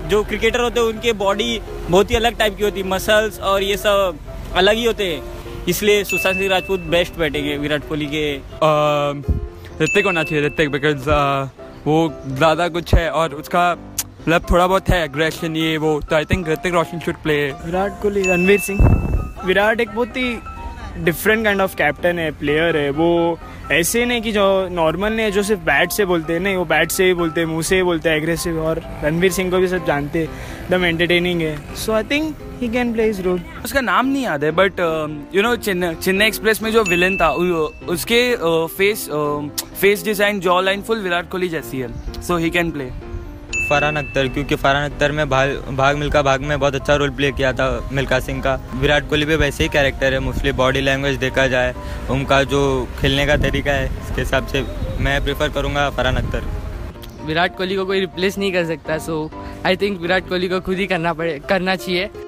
जो क्रिकेटर होते हैं उनके बॉडी बहुत ही अलग टाइप की होती है, मसल्स और ये सब अलग ही होते हैं, इसलिए सुशांत सिंह राजपूत बेस्ट बैठेंगे विराट कोहली के। ऋतिक होना चाहिए, ऋतिक, बिकॉज वो ज़्यादा कुछ है और उसका मतलब थोड़ा बहुत है एग्रेशन ये वो, तो I think Hrithik Roshan should play. Virat Kohli, Ranveer Singh. Virat एक बहुत ही डिफरेंट काइंड ऑफ कैप्टन है, प्लेयर है। वो ऐसे नहीं कि जो नॉर्मल नहीं है जो सिर्फ बैट से बोलते हैं, नहीं वो बैट से ही बोलते हैं, मुंह से ही बोलते हैं, एग्रेसिव। और रणवीर सिंह को भी सब जानते हैं, एकदम एंटरटेनिंग है। So I think he can play his role. उसका नाम नहीं याद है but you know Chennai Express में जो विलन था उसके face design, jaw line full Virat Kohli जैसी है, so he can play. Farhan Akhtar, क्योंकि फरहान अख्तर में भाग मिल्खा भाग में बहुत अच्छा रोल प्ले किया था मिल्खा सिंह का। विराट कोहली भी वैसे ही कैरेक्टर है, मोस्टली बॉडी लैंग्वेज देखा जाए, उनका जो खेलने का तरीका है, इसके हिसाब से मैं प्रेफर करूँगा फरहान अख्तर। विराट कोहली को कोई रिप्लेस नहीं कर सकता, so I think Virat Kohli को खुद ही करना चाहिए।